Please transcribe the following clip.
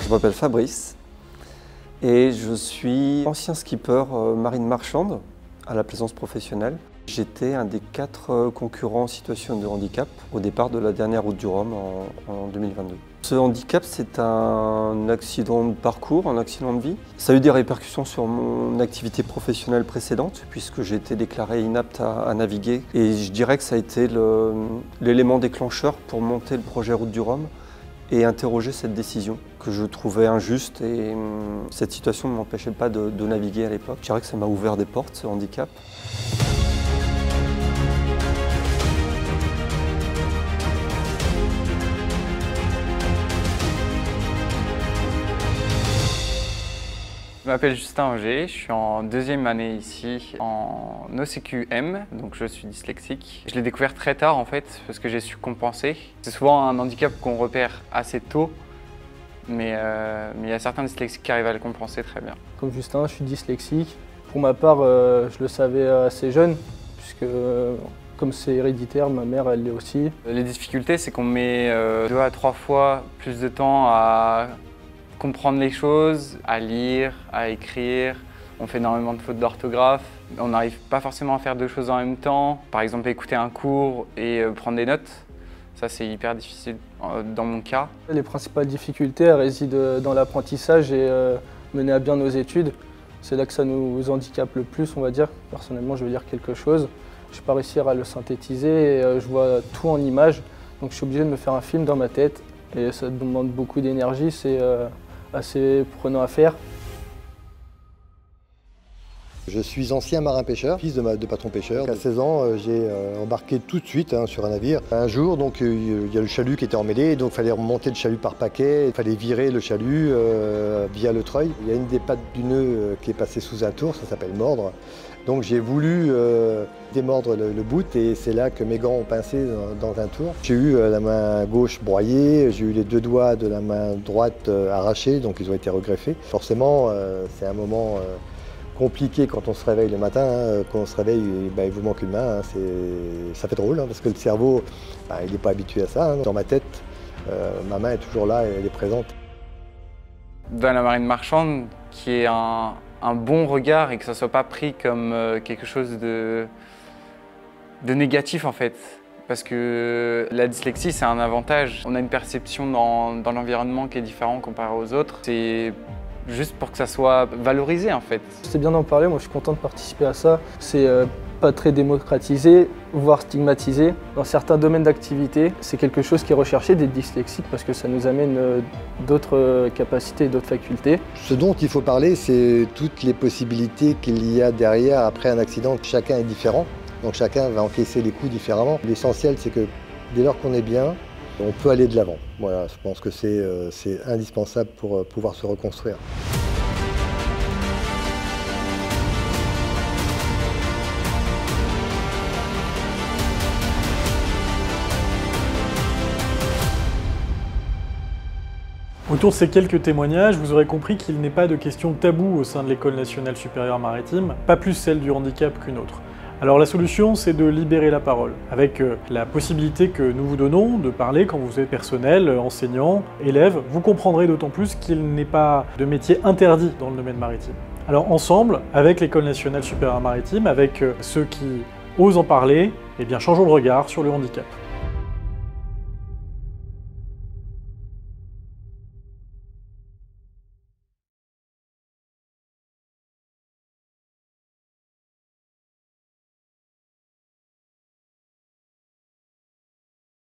Je m'appelle Fabrice et je suis ancien skipper marine marchande à la plaisance professionnelle. J'étais un des 4 concurrents en situation de handicap au départ de la dernière route du Rhum en 2022. Ce handicap, c'est un accident de parcours, un accident de vie. Ça a eu des répercussions sur mon activité professionnelle précédente puisque j'ai été déclaré inapte à naviguer. Et je dirais que ça a été l'élément déclencheur pour monter le projet Route du Rhum et interroger cette décision que je trouvais injuste et cette situation ne m'empêchait pas de naviguer à l'époque. Je dirais que ça m'a ouvert des portes, ce handicap. Je m'appelle Justin Auger, je suis en 2e année ici en OCQM, donc je suis dyslexique. Je l'ai découvert très tard en fait, parce que j'ai su compenser. C'est souvent un handicap qu'on repère assez tôt, mais il y a certains dyslexiques qui arrivent à le compenser très bien. Comme Justin, je suis dyslexique. Pour ma part, je le savais assez jeune, puisque comme c'est héréditaire, ma mère elle l'est aussi. Les difficultés, c'est qu'on met 2 à 3 fois plus de temps à comprendre les choses, à lire, à écrire. On fait énormément de fautes d'orthographe. On n'arrive pas forcément à faire 2 choses en même temps. Par exemple, écouter un cours et prendre des notes. Ça, c'est hyper difficile dans mon cas. Les principales difficultés elles résident dans l'apprentissage et mener à bien nos études. C'est là que ça nous handicape le plus, on va dire. Personnellement, je veux dire quelque chose. Je ne vais pas réussir à le synthétiser et je vois tout en images. Donc je suis obligé de me faire un film dans ma tête et ça demande beaucoup d'énergie. C'est assez prenant à faire. Je suis ancien marin-pêcheur, fils de patron pêcheur. À 16 ans, j'ai embarqué tout de suite sur un navire. Un jour, donc, il y a le chalut qui était emmêlé, donc il fallait remonter le chalut par paquet. Il fallait virer le chalut via le treuil. Il y a une des pattes du nœud qui est passée sous un tour, ça s'appelle mordre. Donc j'ai voulu démordre le bout et c'est là que mes gants ont pincé dans un tour. J'ai eu la main gauche broyée, j'ai eu les 2 doigts de la main droite arrachés, donc ils ont été regreffés. Forcément, c'est un moment compliqué quand on se réveille le matin. Quand on se réveille, il vous manque une main. Ça fait drôle parce que le cerveau, il n'est pas habitué à ça. Dans ma tête, ma main est toujours là, elle est présente. Dans la marine marchande, qui est un bon regard et que ça ne soit pas pris comme quelque chose de négatif en fait. Parce que la dyslexie, c'est un avantage. On a une perception dans l'environnement qui est différente comparé aux autres. C'est juste pour que ça soit valorisé en fait. C'est bien d'en parler, moi je suis content de participer à ça. C'est pas très démocratisé, voire stigmatisé. Dans certains domaines d'activité, c'est quelque chose qui est recherché d'être dyslexique parce que ça nous amène d'autres capacités, d'autres facultés. Ce dont il faut parler, c'est toutes les possibilités qu'il y a derrière après un accident. Chacun est différent, donc chacun va encaisser les coups différemment. L'essentiel, c'est que dès lors qu'on est bien, on peut aller de l'avant. Voilà, je pense que c'est indispensable pour pouvoir se reconstruire. Autour de ces quelques témoignages, vous aurez compris qu'il n'est pas de question taboue au sein de l'École nationale supérieure maritime, pas plus celle du handicap qu'une autre. Alors la solution, c'est de libérer la parole, avec la possibilité que nous vous donnons de parler quand vous êtes personnel, enseignant, élève. Vous comprendrez d'autant plus qu'il n'est pas de métier interdit dans le domaine maritime. Alors ensemble, avec l'École nationale supérieure maritime, avec ceux qui osent en parler, eh bien changeons le regard sur le handicap.